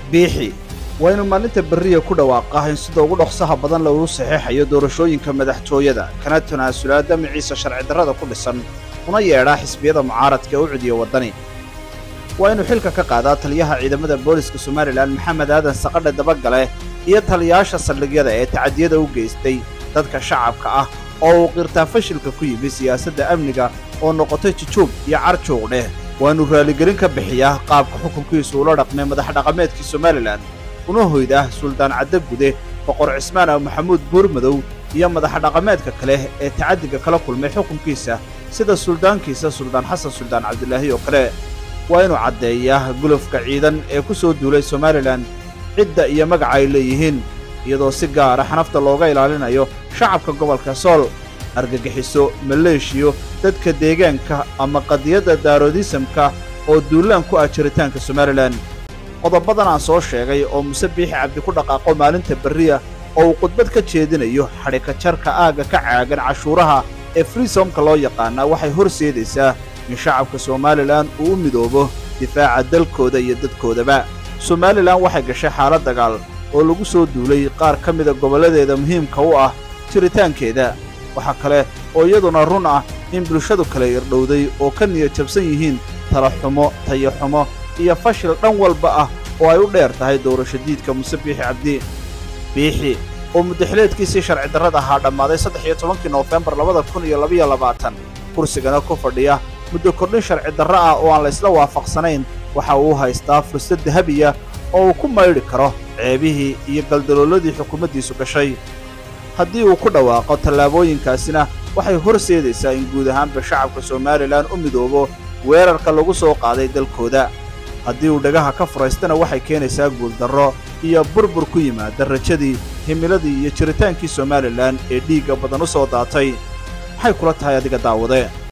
biixi waa inuu maalinta berriya ku dhawaaqaa in sida ugu dhaqsaha badan lagu saxeexayo doorashooyinka madaxtooyada kana tanaasulaa damaciisa sharci darrada ku dhisan una yeedhaa xisbiyada mucaaradka u cudiya waddani waa inuu xilka ka qaadaa taliyaha ciidamada booliska Somaliland Maxamed Aadan Saqadhe Dabagale iyo taliyaasha saldhigyada ee tacadiyada u geystay dadka shacabka ah oo uu qirtaa fashilka ku yimid siyaasadda amniga oo noqotay jijoog iyo carjoog dheh waa inuu raaligelin ka bixiyaa qaabka xukunkiisu ula dhaqmay madax dhaqameedkii Somaliland una hoyda Suldaan Cadde Gude Boqor Cismaan Maxamuud Buurmadow iyo madax dhaqameedka kale ee tacadiga kala kulmay xukunkiisa sida suldaankiisa Suldaan Xasan Suldaan Cabdilaahi oo kale waa inuu caddeeyaa gulufka ciidan ee ku soo duulay Somaliland cidda iyo magaca ay leeyihiin iyadoo si gaar ah xanafta looga ilaalinayo shacabka gobolka Sool argagixiso maleeshiyo dadka deegaanka ama qadiyada daaroodisamka oo duulaan ku ajiritaanka Somaliland qodobadan aan soo sheegay oo Muuse Biixi Cabdi ku dhaqaaqo maalinta berriya oo khudbad ka jeedinayo xadhika jarka aaga ka caagan cashuuraha ee freesomka loo yaqaan waxay horseedaysaa in shacabka Somaliland uu midoobo difaaca dalkooda iyo dadkoodaba Somaliland waxay gashay xaalad dagaal oo lagu soo duulay qaar ka mid ah goboladeeda muhiimka u ah jiritaankeeda waxa kale oo iyaduna run ah in bulshadu kale irdhowday oo ka niyad jabsan yihiin tala xumo tayo xumo iyo fashil dhan walba ah oo ay u dheer tahay doorasho diidka Muuse Biixi Cabdi biixi oo muddaxileedkiisii sharci darrada ahaa dhammaaday 13 Noofembar 2022 kursigana ku fadhiya muddo kordhin sharci darro ah oo aan la isla waafaqsanayn waxa uu haystaa fursad dahabiya oo uu ku maydhi karo ceebihii iyo galdalooladii xukuumaddiisu gashay haddii uu ku dhawaaqo tallaabooyinkaasina waxay horseedaysaa in guud ahaanba shacabka Somaliland u midoobo weerarka lagu soo qaaday dalkooda haddii uu dhagaha ka furaystana waxay keenaysaa guuldarro iyo burbur ku yimaada rajadii himiladii iyo jiritaankii Somaliland ee dhiigga badan u soo daatay maxay kula tahay adiga daawade